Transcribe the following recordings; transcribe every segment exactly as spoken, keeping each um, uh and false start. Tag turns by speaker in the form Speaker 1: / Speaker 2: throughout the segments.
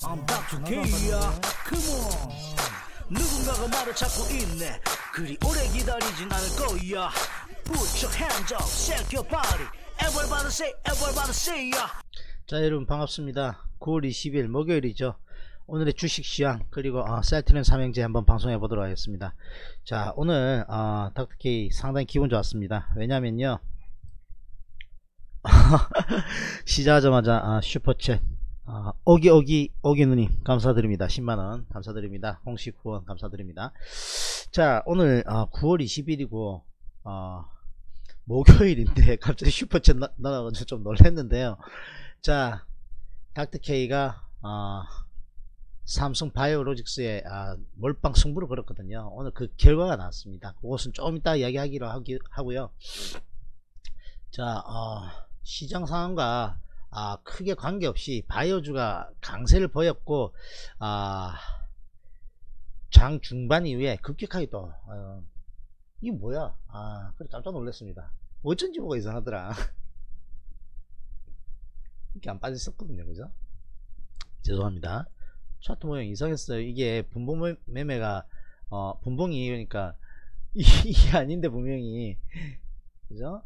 Speaker 1: I'm back to K야 Come on 누군가가 말을 찾고 있네 그리 오래 기다리진 않을 거야 Put your hands up, shake your body Everybody say, everybody say ya.
Speaker 2: 자 여러분 반갑습니다. 구월 이십일 목요일이죠. 오늘의 주식시장 그리고 어, 셀트리온 삼형제 한번 방송해 보도록 하겠습니다. 자 오늘 어, 닥터케이 상당히 기분 좋았습니다. 왜냐면요 시작하자마자 어, 슈퍼챗 어, 오기오기 오기누님 감사드립니다. 십만원 감사드립니다. 공식 후원 감사드립니다. 자 오늘 어, 구월 이십일이고 어, 목요일인데 갑자기 슈퍼챗 나가가지고 좀 놀랐는데요. 자 닥터케이가 어, 삼성 바이오로직스의 아, 몰빵 승부를 걸었거든요. 오늘 그 결과가 나왔습니다. 그것은 조금 이따 이야기하기로 하기, 하고요. 자 어, 시장 상황과 아, 크게 관계없이 바이오주가 강세를 보였고 아, 장 중반 이후에 급격하게 또 어, 이게 뭐야 아 그래 깜짝 놀랐습니다. 어쩐지 뭐가 이상하더라. 이렇게 안 빠졌었거든요. 그죠? 죄송합니다. 차트 모양 이상했어요. 이게 분봉 매매가 어 분봉이 그러니까 이게 아닌데 분명히 그죠?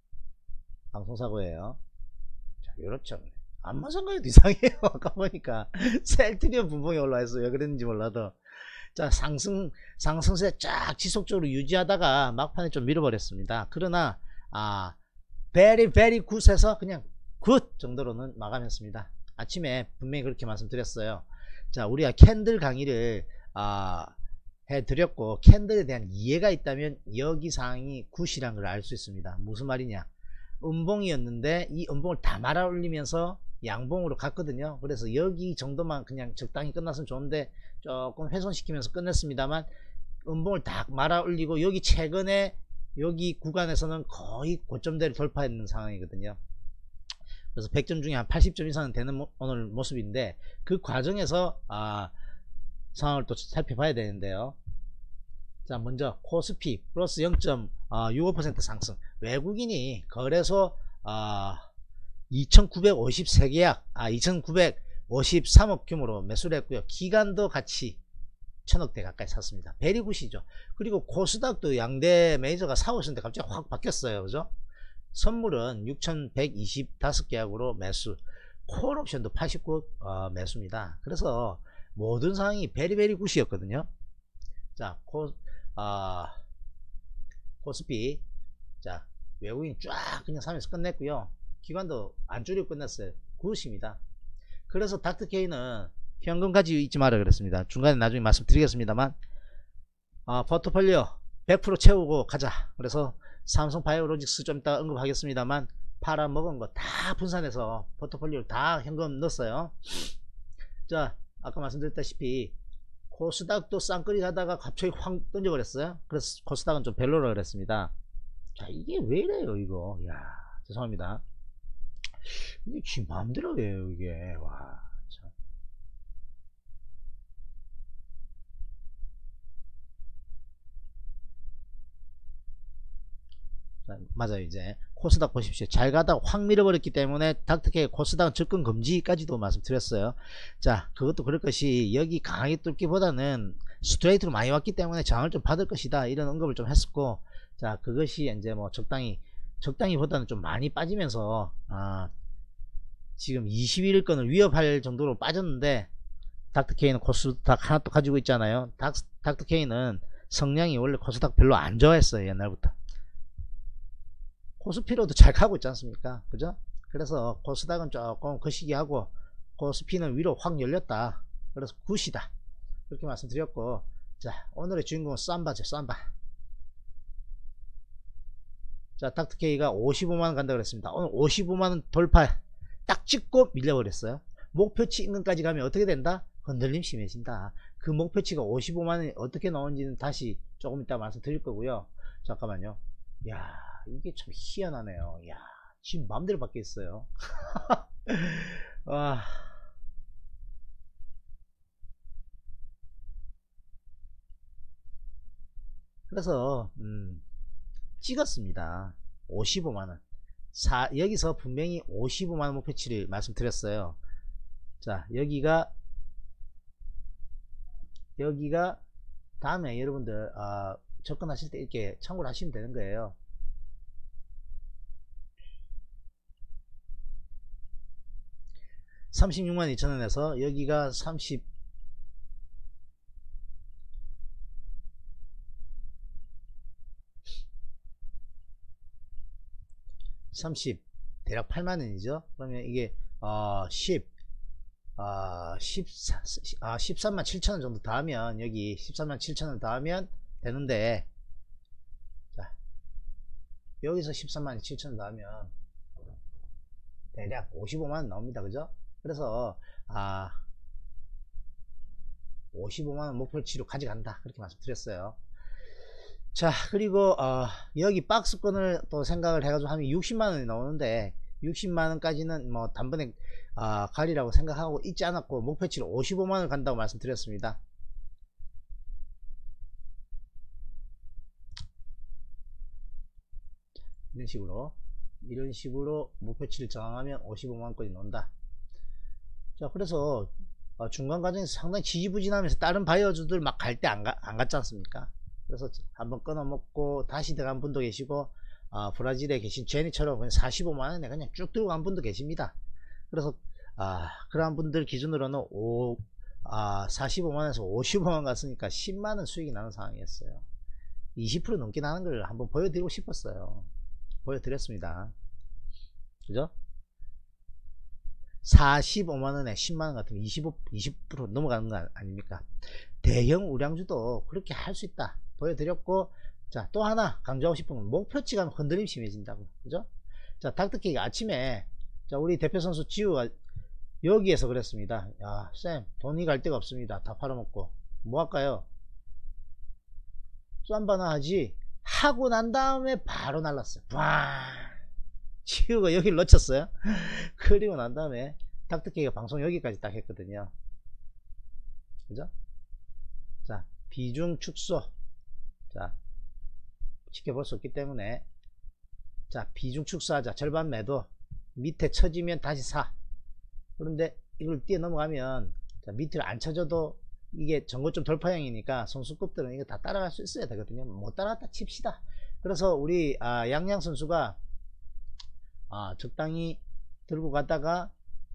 Speaker 2: 방송사고예요. 자 요렇죠. 안만 생각해도 이상해요. 아까 보니까 셀트리온 분봉이 올라와 있어요. 왜 그랬는지 몰라도 자 상승 상승세 쫙 지속적으로 유지하다가 막판에 좀 밀어버렸습니다. 그러나 아 very very 굿에서 그냥 굿 정도로는 마감했습니다. 아침에 분명히 그렇게 말씀드렸어요. 자 우리가 캔들 강의를 아 해드렸고 캔들에 대한 이해가 있다면 여기 상황이 굿이란 걸 알 수 있습니다. 무슨 말이냐 음봉이었는데 이 음봉을 다 말아 올리면서 양봉으로 갔거든요. 그래서 여기 정도만 그냥 적당히 끝났으면 좋은데 조금 훼손시키면서 끝냈습니다만 음봉을 다 말아 올리고 여기 최근에 여기 구간에서는 거의 고점대를 돌파했는 상황이거든요. 그래서 백 점 중에 한 팔십 점 이상은 되는 모, 오늘 모습인데 그 과정에서 아, 상황을 또 살펴봐야 되는데요. 자 먼저 코스피 플러스 영 점 육오 퍼센트 상승. 외국인이 거래소 아, 이천구백오십삼 계약 아 이천구백오십삼억 규모로 매수를 했고요. 기간도 같이 천억대 가까이 샀습니다. 베리굿이죠. 그리고 코스닥도 양대 메이저가 사고 있었는데 갑자기 확 바뀌었어요. 그죠? 선물은 육천백이십오 계약으로 매수, 콜옵션도 팔십구 어, 매수입니다. 그래서 모든 상황이 베리베리 굿이었거든요. 자 코, 어, 코스피 자 외국인 쫙 그냥 사면서 끝냈고요. 기관도 안 줄이고 끝났어요. 굿입니다. 그래서 닥터케이는 현금 가지고 있지 마라 그랬습니다. 중간에 나중에 말씀드리겠습니다만 어, 포트폴리오 백 퍼센트 채우고 가자. 그래서 삼성 바이오로직스 좀 이따 언급하겠습니다만 팔아먹은 거 다 분산해서 포트폴리오를 다 현금 넣었어요. 자 아까 말씀드렸다시피 코스닥도 쌍끌이 하다가 갑자기 확 던져버렸어요. 그래서 코스닥은 좀 별로라 그랬습니다. 자 이게 왜 이래요 이거. 야 죄송합니다. 이게 지 마음대로 해요 이게. 와 참. 자, 맞아요. 이제 코스닥 보십시오. 잘 가다가 확 밀어버렸기 때문에 닥터케이 코스닥은 접근 금지까지도 말씀드렸어요. 자 그것도 그럴 것이 여기 강하게 뚫기보다는 스트레이트로 많이 왔기 때문에 저항을 좀 받을 것이다 이런 언급을 좀 했었고 자 그것이 이제 뭐 적당히 적당히 보다는 좀 많이 빠지면서 아 지금 이십일 일권을 위협할 정도로 빠졌는데 닥터케이는 코스닥 하나 또 가지고 있잖아요. 닥, 닥터케이는 성량이 원래 코스닥 별로 안 좋아했어요. 옛날부터. 코스피로도 잘 가고 있지 않습니까? 그죠? 그래서 코스닥은 조금 거시기 하고 코스피는 위로 확 열렸다. 그래서 굿이다. 그렇게 말씀드렸고 자 오늘의 주인공은 쌈바죠. 쌈바. 자 닥터케이가 오십오만원 간다 그랬습니다. 오늘 오십오만원 돌파 딱 찍고 밀려버렸어요. 목표치 인근까지 가면 어떻게 된다? 흔들림 심해진다. 그 목표치가 오십오만원이 어떻게 나오는지는 다시 조금 이따 말씀드릴 거고요. 잠깐만요. 야 이게 참 희한하네요. 야 지금 마음대로 바뀌었어요. 와. 그래서 음, 찍었습니다. 오십오만원 사, 여기서 분명히 오십오만원 목표치를 말씀드렸어요. 자 여기가 여기가 다음에 여러분들 어, 접근하실 때 이렇게 참고를 하시면 되는 거예요. 삼십육만 이천 원에서 여기가 삼십 삼십 대략 팔만 원이죠. 그러면 이게 어, 십 아, 십사, 아, 십삼만 칠천 원 정도 더하면 여기 십삼만 칠천 원 더하면 되는데, 자 여기서 십삼만 칠천 원 더하면 대략 오십오만 원 나옵니다. 그죠? 그래서 아 오십오만 원 목표치로 가져간다 그렇게 말씀드렸어요. 자 그리고 어, 여기 박스권을 또 생각을 해가지고 하면 육십만 원이 나오는데 육십만 원까지는 뭐 단번에 어, 가리라고 생각하고 있지 않았고 목표치로 오십오만 원을 간다고 말씀드렸습니다. 이런 식으로 이런 식으로 목표치를 정하면 오십오만 원까지 나온다. 자 그래서 어, 중간 과정에서 상당히 지지부진하면서 다른 바이어주들 막 갈 때 안 안 갔지 않습니까? 그래서 한번 끊어 먹고 다시 들어간 분도 계시고 어, 브라질에 계신 제니처럼 그냥 사십오만 원에 그냥 쭉 들고 간 분도 계십니다. 그래서 아, 그러한 분들 기준으로는 오, 아, 사십오만 원에서 오십오만 원 갔으니까 십만 원 수익이 나는 상황이었어요. 이십 퍼센트 넘게 나는 걸 한번 보여드리고 싶었어요. 보여드렸습니다. 그죠? 사십오만 원에 십만 원 같으면 이십오, 이십 퍼센트 넘어가는 거 아닙니까? 대형 우량주도 그렇게 할 수 있다 보여드렸고, 자 또 하나 강조하고 싶은 건 목표치가 흔들림 심해진다고. 그죠? 자 닥터케이가 아침에 자 우리 대표 선수 지우가 여기에서 그랬습니다. 야 쌤 돈이 갈 데가 없습니다. 다 팔아먹고 뭐 할까요? 쌈바나 하지 하고 난 다음에 바로 날랐어요. 와 지우가 여기를 놓쳤어요. 그리고 난 다음에 닥터케이가 방송 여기까지 딱 했거든요. 그죠? 자 비중 축소, 자 지켜볼 수 없기 때문에 자 비중 축소하자. 절반 매도, 밑에 쳐지면 다시 사. 그런데 이걸 뛰어 넘어가면 자 밑을 안 쳐져도 이게 전고점 돌파형이니까 선수급들은 이거 다 따라갈 수 있어야 되거든요. 못 따라갔다 칩시다. 그래서 우리 아, 양양 선수가 아, 적당히 들고 가다가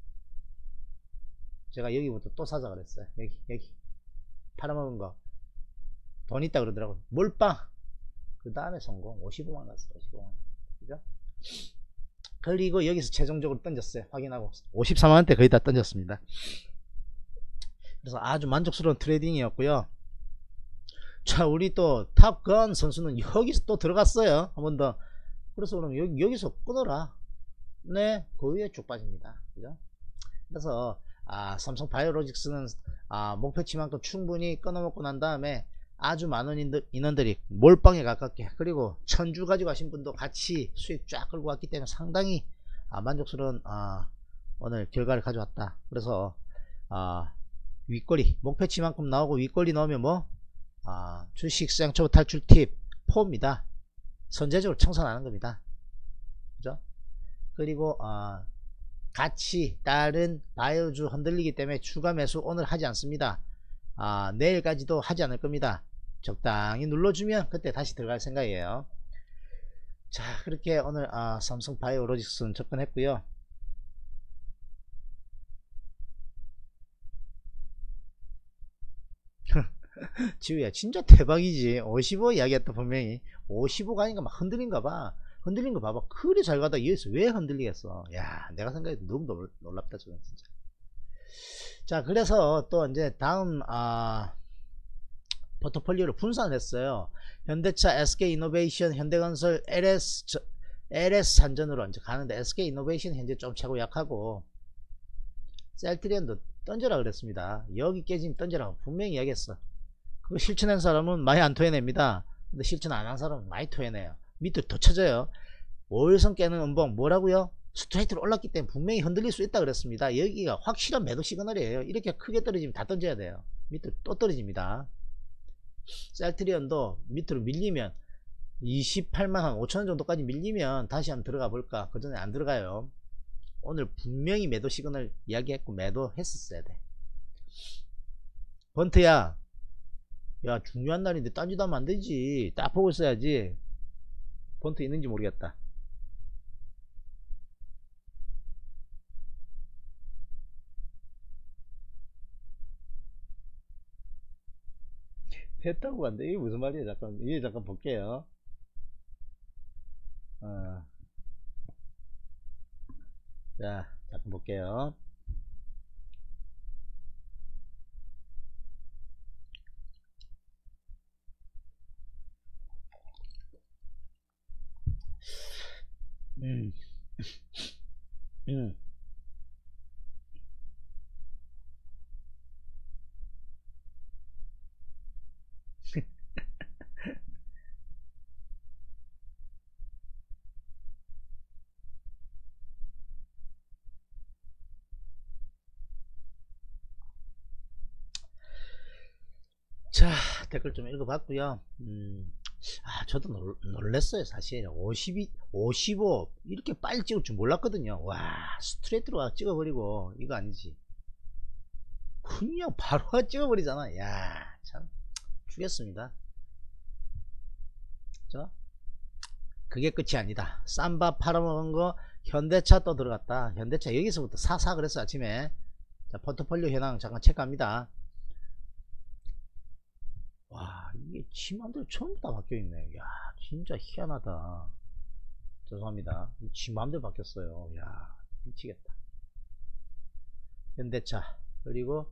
Speaker 2: 제가 여기부터 또 사자 그랬어요. 여기 여기 팔아먹은 거 돈 있다 그러더라고요. 몰빵. 그 다음에 성공. 오십오만 원 갔어요. 오십오만 원. 그죠? 그리고 여기서 최종적으로 던졌어요. 확인하고 오십사만 원대 거의 다 던졌습니다. 그래서 아주 만족스러운 트레이딩이었고요. 자 우리 또 탑건 선수는 여기서 또 들어갔어요. 한 번 더. 그래서 그럼 여기, 여기서 끊어라. 네, 그 위에 쭉 빠집니다. 그죠? 그래서 아, 삼성 바이오로직스는 아, 목표치만큼 충분히 끊어먹고 난 다음에 아주 많은 인들, 인원들이 몰빵에 가깝게, 그리고 천주 가지고 가신 분도 같이 수익 쫙 끌고 왔기 때문에 상당히 아, 만족스러운 아, 오늘 결과를 가져왔다. 그래서 아, 윗꼬리 목표치만큼 나오고 윗꼬리 넣으면 뭐 아, 주식시장 초보 탈출 팁 포입니다. 선제적으로 청산하는 겁니다. 그죠? 그리고 어, 같이 다른 바이오주 흔들리기 때문에 추가 매수 오늘 하지 않습니다. 아, 내일까지도 하지 않을 겁니다. 적당히 눌러주면 그때 다시 들어갈 생각이에요. 자 그렇게 오늘 아, 삼성 바이오로직스는 접근했고요. 지우야 진짜 대박이지. 오십오 이야기했다 분명히. 오십오가 아닌가 막 흔들린가 봐. 흔들린 거 봐봐. 그리 잘 가다 여기서 왜 흔들리겠어. 야 내가 생각해도 너무 놀랍다 저건 진짜. 자 그래서 또 이제 다음 아 포트폴리오를 분산을 했어요. 현대차, 에스케이이노베이션, 현대건설, 엘에스 저, 엘에스 산전으로 이제 가는데 에스케이이노베이션 현재 좀 최고 약하고 셀트리온도 던져라 그랬습니다. 여기 깨지면 던져라고 분명히 이야기했어. 그거 실천한 사람은 많이 안 토해냅니다. 근데 실천 안 한 사람은 많이 토해내요. 밑으로 더 쳐져요. 오일선 깨는 음봉 뭐라고요? 스트레이트로 올랐기 때문에 분명히 흔들릴 수 있다 그랬습니다. 여기가 확실한 매도 시그널이에요. 이렇게 크게 떨어지면 다 던져야 돼요. 밑으로 또 떨어집니다. 셀트리온도 밑으로 밀리면 이십팔만 오천 원 정도까지 밀리면 다시 한번 들어가 볼까. 그 전에 안 들어가요. 오늘 분명히 매도 시그널 이야기했고 매도 했었어야 돼. 번트야 야, 중요한 날인데 딴짓 하면 안 되지. 딱 보고 있어야지. 폰트 있는지 모르겠다. 배 타고 간다. 이게 무슨 말이야? 잠깐, 이게 잠깐 볼게요. 어. 자, 잠깐 볼게요. 음, 음. 자, 댓글 좀 읽어봤고요. 음, 아, 저도 놀, 놀랬어요, 사실. 오십이, 오십오, 이렇게 빨리 찍을 줄 몰랐거든요. 와, 스트레이트로 찍어버리고, 이거 아니지. 그냥 바로 찍어버리잖아. 야, 참, 죽였습니다. 저, 그게 끝이 아니다. 쌈밥 팔아먹은 거, 현대차 또 들어갔다. 현대차 여기서부터 사사 그랬어, 아침에. 자, 포트폴리오 현황 잠깐 체크합니다. 와, 이게 지 맘대로 전부 다 바뀌어있네. 야, 진짜 희한하다. 죄송합니다. 지 맘대로 바뀌었어요. 야, 미치겠다. 현대차, 그리고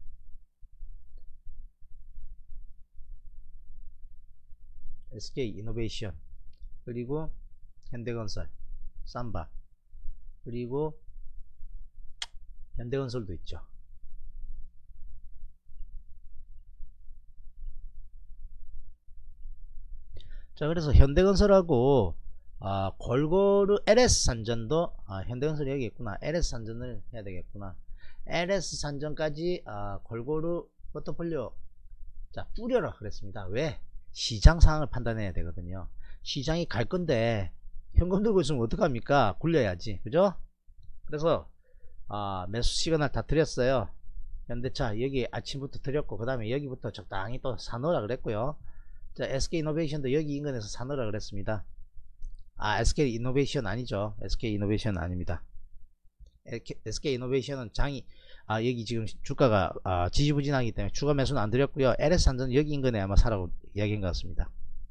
Speaker 2: 에스케이이노베이션, 그리고 현대건설, 쌈바, 그리고 현대건설도 있죠. 자, 그래서 현대건설하고 아, 골고루 엘에스 산전도 아, 현대건설이 여기 있구나. 엘에스 산전을 해야 되겠구나. 엘에스 산전까지 아, 골고루 포트폴리오 자 뿌려라 그랬습니다. 왜? 시장 상황을 판단해야 되거든요. 시장이 갈 건데 현금 들고 있으면 어떡합니까? 굴려야지, 그죠? 그래서 아, 매수 시그널 다 드렸어요. 현대차 여기 아침부터 드렸고, 그 다음에 여기부터 적당히 또 사놓으라 그랬고요. 자, 에스케이이노베이션도 여기 인근에서 사놓으라 그랬습니다. 아, 에스케이이노베이션 아니죠. 에스케이이노베이션 아닙니다. 에스케이이노베이션은 장이 아, 여기 지금 주가가 아, 지지부진하기 때문에 추가 매수는 안 드렸고요. 엘에스산전 여기 인근에 아마 사라고 이야기한 것 같습니다.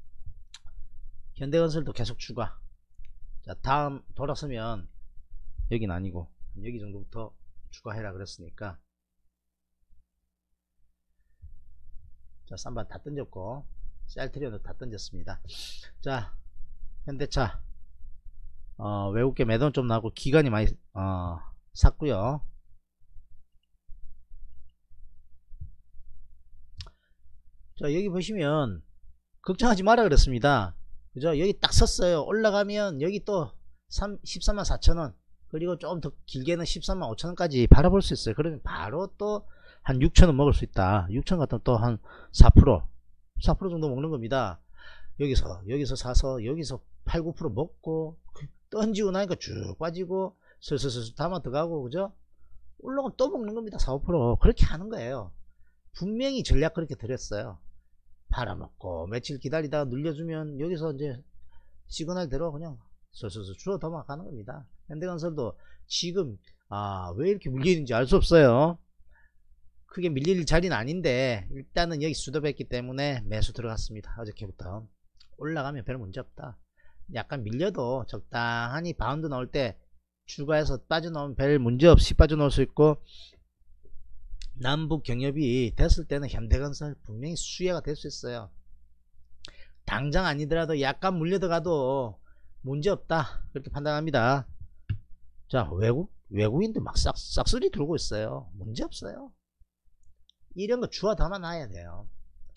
Speaker 2: 현대건설도 계속 추가. 자, 다음 돌아서면 여긴 아니고 여기 정도부터 추가해라 그랬으니까. 자, 쌈바 다 던졌고 셀트리온도 다 던졌습니다. 자, 현대차 어, 외국계 매도는 좀 나고 기간이 많이 어, 샀고요. 자, 여기 보시면 걱정하지 마라 그랬습니다. 그죠? 여기 딱 섰어요. 올라가면 여기 또 십삼만 사천원, 그리고 좀 더 길게는 십삼만 오천원까지 바라볼 수 있어요. 그러면 바로 또 한 육천원 먹을 수 있다. 육천 같으면 또 한 사 퍼센트 사 퍼센트 정도 먹는 겁니다. 여기서 여기서 사서 여기서 팔, 구 퍼센트 먹고 던지고 나니까 쭉 빠지고 슬슬슬 담아 들어가고, 그죠? 올라가면 또 먹는 겁니다. 사, 오 퍼센트 그렇게 하는 거예요. 분명히 전략 그렇게 드렸어요. 팔아먹고 며칠 기다리다가 눌려주면 여기서 이제 시그널대로 그냥 슬슬슬 주워 담아가는 겁니다. 현대건설도 지금 아, 왜 이렇게 밀리는지 알 수 없어요. 크게 밀릴 자리는 아닌데 일단은 여기 수도했기 때문에 매수 들어갔습니다. 어저께부터. 올라가면 별 문제 없다. 약간 밀려도 적당히 바운드 나올 때 추가해서 빠져나오면 별 문제 없이 빠져나올 수 있고, 남북 경협이 됐을 때는 현대건설 분명히 수혜가 될 수 있어요. 당장 아니더라도 약간 물려들어가도 문제없다 그렇게 판단합니다. 자, 외국 외국인도 막 싹, 싹쓸이 들고 있어요. 문제없어요. 이런 거 주워 담아 놔야 돼요.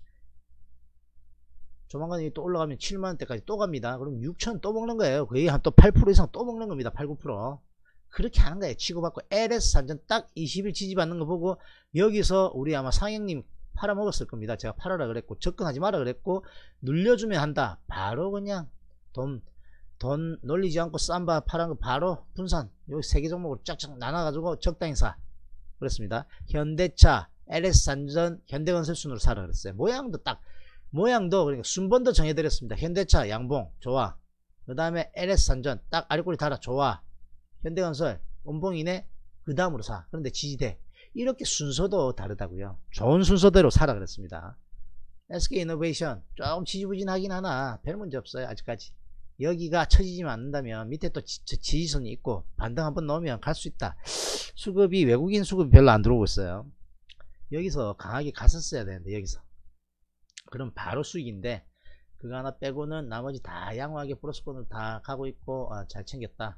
Speaker 2: 조만간 또 올라가면 칠만원대까지 또 갑니다. 그럼 육천 또 먹는 거예요. 거의 한 또 팔 퍼센트 이상 또 먹는 겁니다. 팔, 구 퍼센트 그렇게 하는 거예요. 치고받고 엘에스 산전 딱 이십 일 지지받는 거 보고 여기서 우리 아마 상영님 팔아먹었을 겁니다. 제가 팔아라 그랬고 접근하지 마라 그랬고 눌려주면 한다. 바로 그냥 돈 돈 놀리지 않고 쌈바 팔은 거 바로 분산 여기 세 개 종목으로 쫙쫙 나눠가지고 적당히 사 그렇습니다. 현대차, 엘에스산전, 현대건설 순으로 사라 그랬어요. 모양도 딱 모양도 그러니까 순번도 정해드렸습니다. 현대차 양봉 좋아. 그 다음에 엘에스산전 딱 아래꼬리 달아 좋아. 현대건설 원봉이네 그 다음으로 사. 그런데 지지대 이렇게 순서도 다르다고요. 좋은 순서대로 사라 그랬습니다. 에스케이이노베이션 조금 지지부진하긴 하나 별 문제 없어요. 아직까지 여기가 처지지만 않는다면 밑에 또 지, 지지선이 있고 반등 한번 넣으면 갈 수 있다. 수급이 외국인 수급이 별로 안 들어오고 있어요. 여기서 강하게 갔었어야 되는데 여기서 그럼 바로 수익인데 그거 하나 빼고는 나머지 다 양호하게 플러스권으로 다 가고 있고 아, 잘 챙겼다.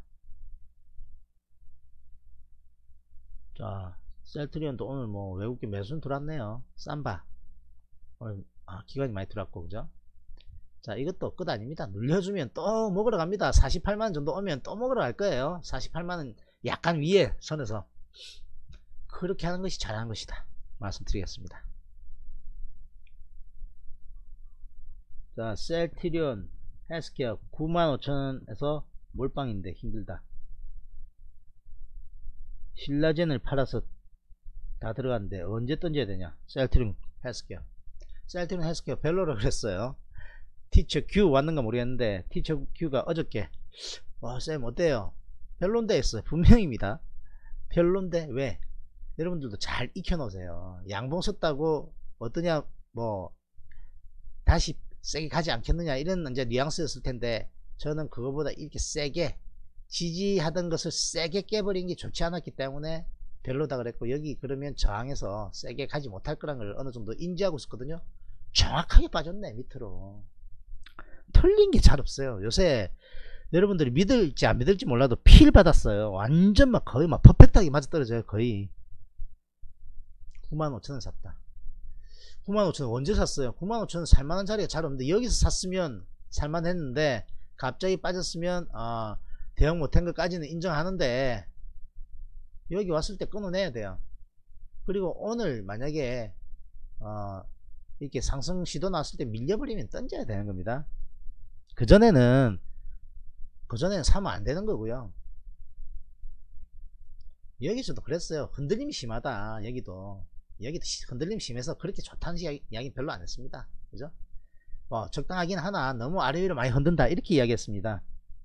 Speaker 2: 자 셀트리온도 오늘 뭐 외국계 매수는 들어왔네요. 삼바 오늘 아, 기관이 많이 들어왔고 그죠. 자 이것도 끝 아닙니다. 눌려주면 또 먹으러 갑니다. 사십팔만원 정도 오면 또 먹으러 갈 거예요. 사십팔만원 약간 위에 선에서 그렇게 하는 것이 잘하는 것이다 말씀드리겠습니다. 자 셀트리온 헬스케어 구만 오천원에서 몰빵인데 힘들다. 신라젠을 팔아서 다 들어갔는데 언제 던져야 되냐. 셀트리온 헬스케어 셀트리온 헬스케어 별로라 그랬어요. 티처 Q 왔는가 모르겠는데 티처 Q가 어저께 와 쌤 어때요 별론데 했어요. 분명입니다. 별론데 왜 여러분들도 잘 익혀 놓으세요. 양봉 썼다고 어떠냐 뭐 다시 세게 가지 않겠느냐 이런 이제 뉘앙스였을 텐데 저는 그거보다 이렇게 세게 지지하던 것을 세게 깨버린 게 좋지 않았기 때문에 별로다 그랬고 여기 그러면 저항해서 세게 가지 못할 거란 걸 어느 정도 인지하고 있었거든요. 정확하게 빠졌네 밑으로. 틀린 게 잘 없어요. 요새 여러분들이 믿을지 안 믿을지 몰라도 필 받았어요. 완전 막 거의 막 퍼펙트하게 맞아 떨어져요. 거의 구만 오천원 샀다. 구만 오천원 언제 샀어요? 구만 오천원 살만한 자리가 잘 없는데 여기서 샀으면 살만했는데 갑자기 빠졌으면 어, 대응 못한 것까지는 인정하는데 여기 왔을 때 끊어내야 돼요. 그리고 오늘 만약에 어, 이렇게 상승 시도 나왔을 때 밀려버리면 던져야 되는 겁니다. 그전에는 그전에는 사면 안 되는 거고요. 여기서도 그랬어요. 흔들림이 심하다. 여기도 여기도 흔들림 심해서 그렇게 좋다는 이야기 별로 안 했습니다. 그죠? 뭐 적당하긴 하나 너무 아래 위로 많이 흔든다 이렇게 이야기했습니다.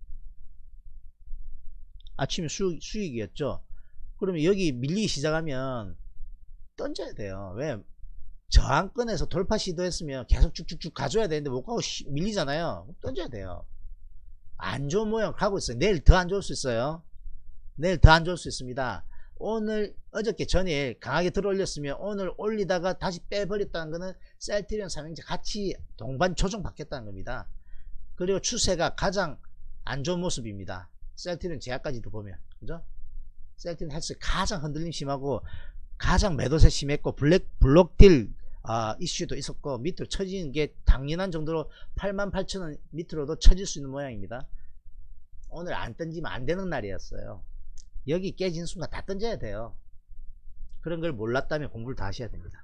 Speaker 2: 아침에 수익, 수익이었죠. 그러면 여기 밀리기 시작하면 던져야 돼요. 왜? 저항권에서 돌파 시도했으면 계속 쭉쭉쭉 가줘야 되는데 못 가고 시, 밀리잖아요. 던져야 돼요. 안 좋은 모양 가고 있어요. 내일 더 안 좋을 수 있어요. 내일 더 안 좋을 수 있습니다. 오늘 어저께 전일 강하게 들어 올렸으면 오늘 올리다가 다시 빼버렸다는 것은 셀트리온 삼형제 같이 동반 조정 받겠다는 겁니다. 그리고 추세가 가장 안 좋은 모습입니다. 셀트리온 제약까지도 보면 그죠? 셀트리온 헬스 가장 흔들림 심하고 가장 매도세 심했고 블랙 블록딜 아, 이슈도 있었고 밑으로 쳐지는 게 당연한 정도로 팔만 팔천원 밑으로도 쳐질 수 있는 모양입니다. 오늘 안 던지면 안 되는 날이었어요. 여기 깨진 순간 다 던져야 돼요. 그런 걸 몰랐다면 공부를 다 하셔야 됩니다.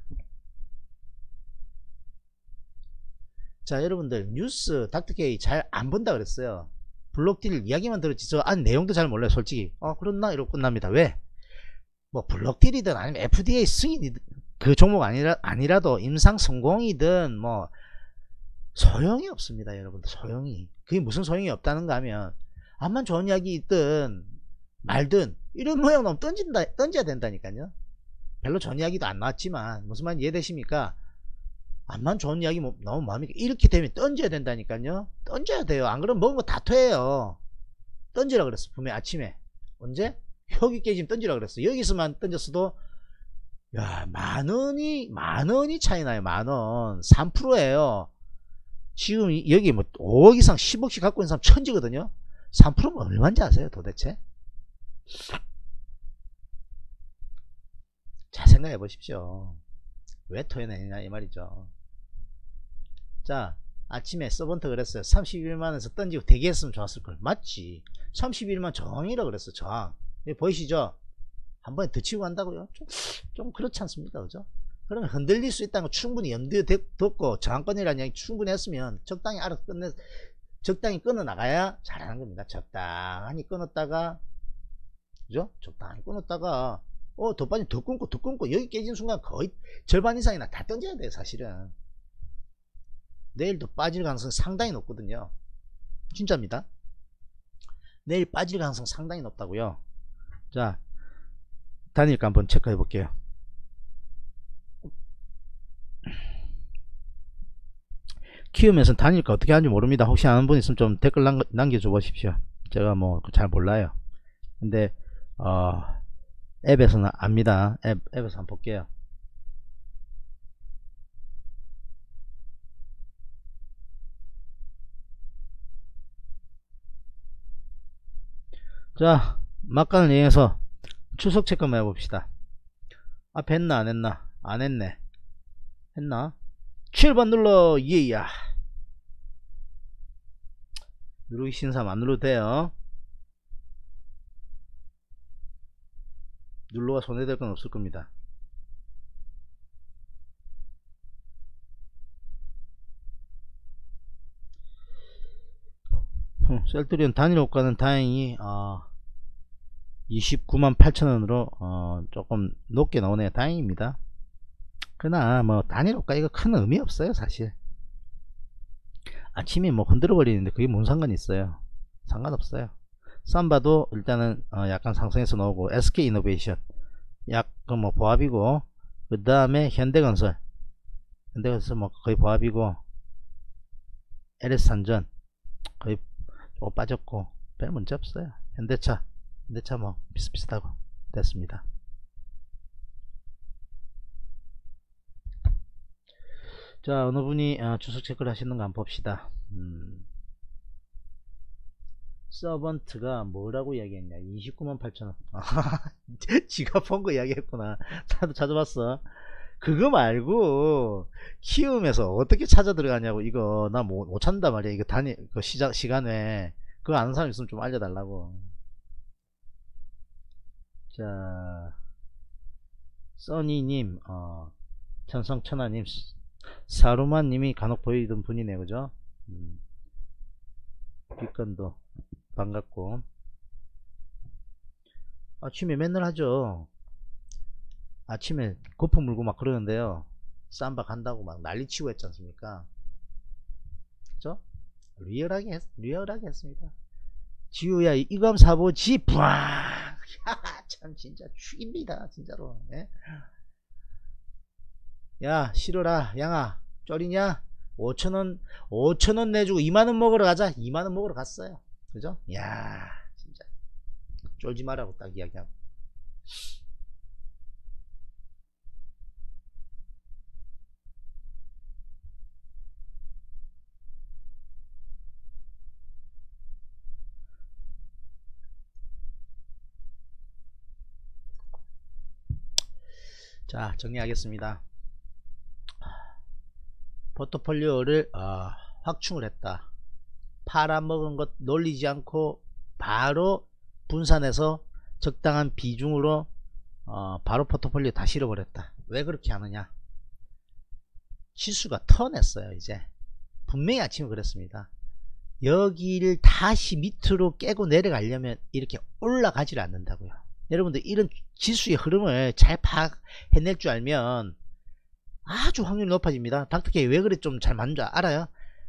Speaker 2: 자 여러분들 뉴스 닥터케이 잘 안 본다 그랬어요. 블록딜 이야기만 들었지 저 안 내용도 잘 몰라요 솔직히. 어 그렇나 이러고 끝납니다. 왜? 뭐 블록딜이든 아니면 에프디에이 승인이든 그 종목 아니라, 아니라도 임상 성공이든 뭐 소용이 없습니다. 여러분들 소용이. 그게 무슨 소용이 없다는가 하면 암만 좋은 이야기 있든 말든 이런 모양 나오면 던진다, 던져야 된다니까요. 별로 좋은 이야기도 안 나왔지만 무슨 말인지 이해되십니까? 암만 좋은 이야기 나오면 뭐합니까? 이렇게 되면 던져야 된다니까요. 던져야 돼요. 안 그러면 먹은 거 다 퇴해요. 던지라 그랬어 분명히 아침에. 언제? 혁이 깨지면 던지라 그랬어. 여기서만 던졌어도 야 만원이 만원이 차이 나요. 만원 삼 퍼센트예요 지금 여기 뭐 오억 이상 십억씩 갖고 있는 사람 천지거든요. 삼 퍼센트면 얼마인지 아세요 도대체? 잘 생각해 보십시오. 왜 토해내냐 이 말이죠. 자 아침에 서번트 그랬어요. 삼십일만원에서 던지고 대기했으면 좋았을걸. 맞지. 삼십일만 저항이라 그랬어. 저항 여기 보이시죠? 한 번에 더 치고 간다고요? 좀, 좀 그렇지 않습니까? 그죠? 그러면 흔들릴 수 있다는 거 충분히 염두에 뒀고 저항권이라는 이야기 충분히 했으면 적당히 알아서 끝내, 적당히 끊어 나가야 잘하는 겁니다. 적당히 끊었다가, 그죠? 적당히 끊었다가, 어, 더 빠지면 더 끊고 더 끊고 여기 깨진 순간 거의 절반 이상이나 다 던져야 돼요 사실은. 내일도 빠질 가능성이 상당히 높거든요. 진짜입니다. 내일 빠질 가능성 상당히 높다고요. 자, 단일가 한번 체크해 볼게요. 키우면서 단일가 어떻게 하는지 모릅니다. 혹시 아는 분 있으면 좀 댓글 남겨줘 보십시오. 제가 뭐 잘 몰라요. 근데 어, 앱에서는 압니다. 앱, 앱에서 한번 볼게요. 자, 막간을 이용해서 추석 체크 한번 해봅시다. 앞에 했나 안 했나? 안 했네. 했나? 칠 번 눌러. 예야. 누르기 싫은 사람 안 눌러도 돼요. 눌러가 손해될 건 없을 겁니다. 셀트리온 단일 호가는 다행히 어, 이십구만 팔천 원으로 어, 조금 높게 나오네요. 다행입니다. 그러나 뭐 단일 호가 이거 큰 의미 없어요 사실. 아침에 뭐 흔들어 버리는데 그게 뭔 상관이 있어요. 상관없어요. 삼바도 일단은 어, 약간 상승해서 나오고, 에스케이이노베이션 약간 뭐 보합이고, 그 다음에 현대건설 현대건설 뭐 거의 보합이고, 엘에스산전 거의 조금 빠졌고, 별 문제 없어요. 현대차 현대차 뭐 비슷비슷하고 됐습니다. 자, 어느 분이 어, 추석 체크를 하시는 거 한번 봅시다. 음. 서번트가 뭐라고 이야기했냐? 이십구만 팔천 원. 지가 본 거 이야기했구나. 나도 찾아봤어. 그거 말고 키움에서 어떻게 찾아 들어가냐고. 이거 나 못 못 찾는단 말이야. 이거 단위 그 시작 시간에 그거 아는 사람 있으면 좀 알려달라고. 자, 써니님, 어, 천성천하님, 사루마님이 간혹 보이던 분이네, 그죠? 음. 뒷건도 반갑고. 아침에 맨날 하죠. 아침에 거품 물고 막 그러는데요, 쌈박 한다고 막 난리치고 했지 않습니까? 그죠? 리얼하게 했, 리얼하게 했습니다. 지우야 이거 한번 사보지. 부앙. 참 진짜 죽입니다 진짜로. 예? 야 싫어라 양아, 쫄이냐? 오천원 오천원 내주고 이만원 먹으러 가자. 이만원 먹으러 갔어요. 그죠? 야 진짜 쫄지 말라고 딱 이야기하고. 자, 정리하겠습니다. 포트폴리오를 어, 확충을 했다. 팔아먹은 것 놀리지 않고 바로 분산해서 적당한 비중으로 어, 바로 포트폴리오 다 실어버렸다. 왜 그렇게 하느냐? 지수가 턴했어요. 이제 분명히 아침에 그랬습니다. 여기를 다시 밑으로 깨고 내려가려면 이렇게 올라가지를 않는다고요. 여러분들 이런 지수의 흐름을 잘 파악해낼 줄 알면 아주 확률이 높아집니다. 닥터케이 왜 그래 좀 잘 맞는 줄 알아요?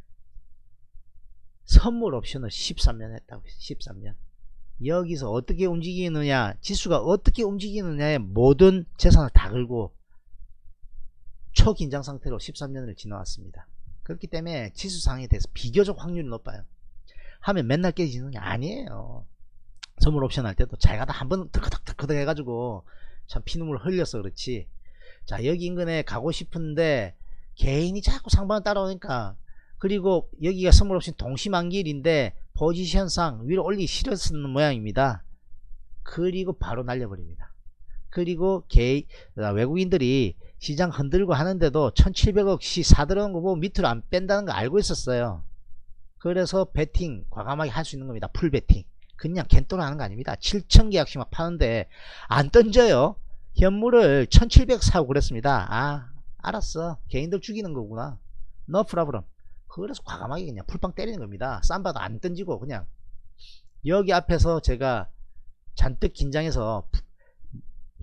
Speaker 2: 선물 옵션을 십삼 년 했다고 했어요. 십삼 년. 여기서 어떻게 움직이느냐, 지수가 어떻게 움직이느냐에 모든 재산을 다 걸고 초긴장 상태로 십삼 년을 지나왔습니다. 그렇기 때문에 지수 상에 대해서 비교적 확률이 높아요. 하면 맨날 깨지는 게 아니에요. 선물 옵션 할 때도 잘 가다 한번 득득득득 해가지고 참 피눈물 흘려서 그렇지. 자, 여기 인근에 가고 싶은데 개인이 자꾸 상방을 따라오니까, 그리고 여기가 선물 옵션 동시만기일인데 포지션상 위로 올리기 싫었는 모양입니다. 그리고 바로 날려버립니다. 그리고 개 외국인들이 시장 흔들고 하는데도 천칠백억씩 사들어오는 거 보고 밑으로 안 뺀다는 거 알고 있었어요. 그래서 베팅 과감하게 할 수 있는 겁니다. 풀 베팅. 그냥 겐또로 하는 거 아닙니다. 칠천 계약씩 막 파는데 안 던져요. 현물을 천칠백 사고 그랬습니다. 아 알았어, 개인들 죽이는 거구나. No problem. 그래서 과감하게 그냥 풀빵 때리는 겁니다. 쌈바도 안 던지고 그냥. 여기 앞에서 제가 잔뜩 긴장해서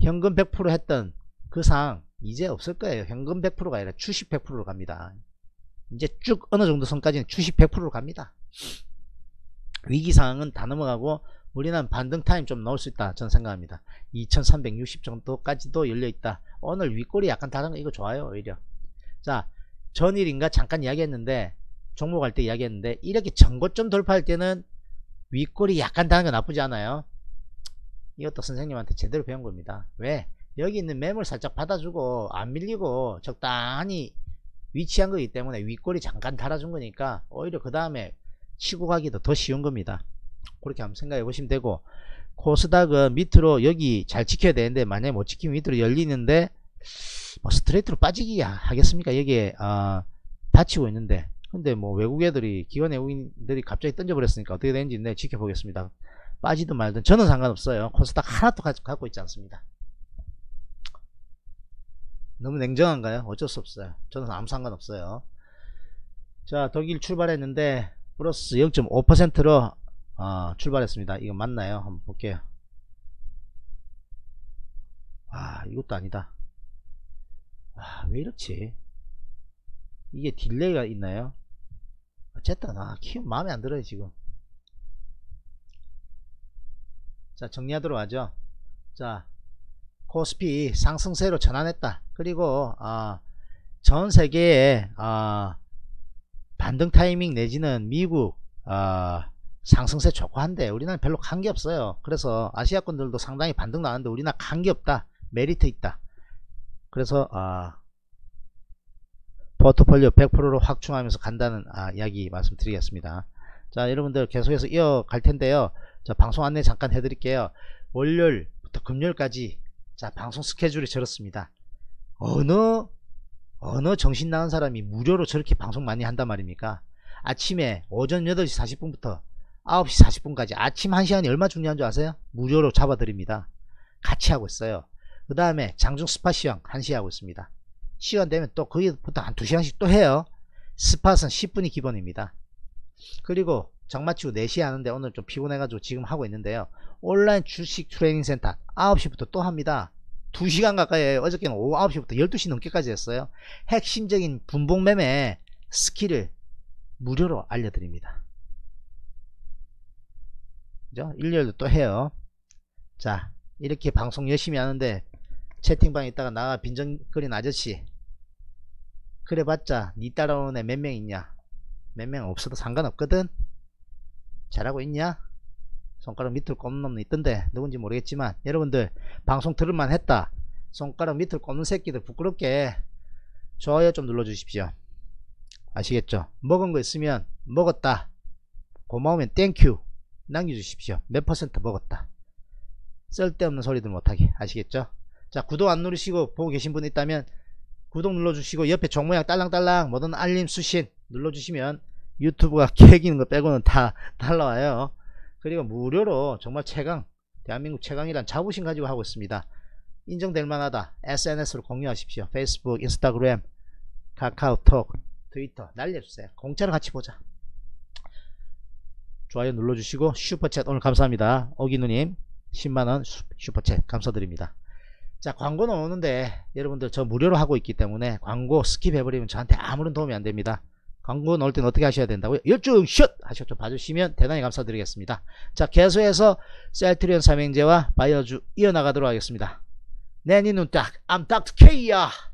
Speaker 2: 현금 백 퍼센트 했던 그 상 이제 없을 거예요. 현금 백 퍼센트가 아니라 주식 백 퍼센트로 갑니다. 이제 쭉 어느 정도 선까지는 주식 백 퍼센트로 갑니다. 위기 상황은 다 넘어가고 우리는 반등 타임 좀 넣을 수 있다 저는 생각합니다. 이천삼백육십 정도까지도 열려있다. 오늘 윗골이 약간 다른 거 이거 좋아요. 오히려 자 전일인가 잠깐 이야기했는데 종목 할 때 이야기했는데 이렇게 전고점 돌파할 때는 윗골이 약간 다른 거 나쁘지 않아요. 이것도 선생님한테 제대로 배운 겁니다. 왜? 여기 있는 매물 살짝 받아주고 안 밀리고 적당히 위치한 거기 때문에 윗골이 잠깐 달아준 거니까 오히려 그 다음에 치고 가기도 더 쉬운 겁니다. 그렇게 한번 생각해 보시면 되고, 코스닥은 밑으로 여기 잘 지켜야 되는데 만약에 못 지키면 밑으로 열리는데 뭐 스트레이트로 빠지기 하겠습니까? 여기에 어, 받치고 있는데, 근데 뭐 외국 애들이 기관 외국인들이 갑자기 던져버렸으니까 어떻게 되는지 네, 지켜보겠습니다. 빠지든 말든 저는 상관없어요. 코스닥 하나도 가, 갖고 있지 않습니다. 너무 냉정한가요? 어쩔 수 없어요. 저는 아무 상관없어요. 자, 독일 출발했는데 플러스 영 점 오 퍼센트로 어, 출발했습니다. 이거 맞나요? 한번 볼게요. 아, 이것도 아니다. 아, 왜 이렇지? 이게 딜레이가 있나요? 어쨌든 아, 키움 마음에 안 들어요 지금. 자, 정리하도록 하죠. 자, 코스피 상승세로 전환했다. 그리고 어, 전 세계에 어, 반등 타이밍 내지는 미국 어, 상승세 좋고 한데 우리나라는 별로 간 게 없어요. 그래서 아시아권들도 상당히 반등 나왔는데 우리나라 간 게 없다. 메리트 있다. 그래서 어, 포트폴리오 백 퍼센트로 확충하면서 간다는 아, 이야기 말씀드리겠습니다. 자, 여러분들 계속해서 이어갈 텐데요. 자, 방송 안내 잠깐 해드릴게요. 월요일부터 금요일까지 자, 방송 스케줄이 저렇습니다. 어느 어느 정신 나간 사람이 무료로 저렇게 방송 많이 한단 말입니까? 아침에 오전 여덟 시 사십 분부터 아홉 시 사십 분까지 아침 한 시간이 얼마 중요한 줄 아세요? 무료로 잡아드립니다. 같이 하고 있어요. 그 다음에 장중 스팟 시황 한 시에 하고 있습니다. 시간 되면 또 거기부터 한 두 시간씩 또 해요. 스팟은 십 분이 기본입니다. 그리고 정마치고 네 시에 하는데 오늘 좀 피곤해가지고 지금 하고 있는데요. 온라인 주식 트레이닝 센터 아홉 시부터 또 합니다. 두 시간 가까이 해요. 어저께는 오후 아홉 시부터 열두 시 넘게까지 했어요. 핵심적인 분봉 매매 스킬을 무료로 알려드립니다. 그죠? 일요일도 또 해요. 자, 이렇게 방송 열심히 하는데 채팅방에 있다가 나가 빈정거린 아저씨 그래봤자 니 따라오는 애 몇 명 있냐? 몇 명 없어도 상관없거든. 잘하고 있냐? 손가락 밑으로 꼽는 놈 있던데 누군지 모르겠지만 여러분들 방송 들을만 했다. 손가락 밑으로 꼽는 새끼들 부끄럽게 좋아요 좀 눌러 주십시오. 아시겠죠? 먹은 거 있으면 먹었다 고마우면 땡큐 남겨주십시오. 몇 퍼센트 먹었다. 쓸데없는 소리들 못하게. 아시겠죠? 자, 구독 안 누르시고 보고 계신 분 있다면 구독 눌러주시고 옆에 종 모양 딸랑딸랑 뭐든 알림 수신 눌러주시면 유튜브가 깨기는 거 빼고는 다 날라와요. 그리고 무료로 정말 최강, 대한민국 최강이란 자부심 가지고 하고 있습니다. 인정될 만하다. 에스엔에스로 공유하십시오. 페이스북, 인스타그램, 카카오톡, 트위터 날려주세요. 공짜로 같이 보자. 좋아요 눌러주시고 슈퍼챗 오늘 감사합니다. 오기누님 십만원 슈퍼챗 감사드립니다. 자, 광고는 오는데 여러분들 저 무료로 하고 있기 때문에 광고 스킵해버리면 저한테 아무런 도움이 안됩니다. 광고 넣을 때는 어떻게 하셔야 된다고요? 열중 슛! 하셔서 좀 봐주시면 대단히 감사드리겠습니다. 자, 계속해서 셀트리온 삼형제와 바이오주 이어나가도록 하겠습니다. 내 니 눈 딱, I'm 닥터 K야!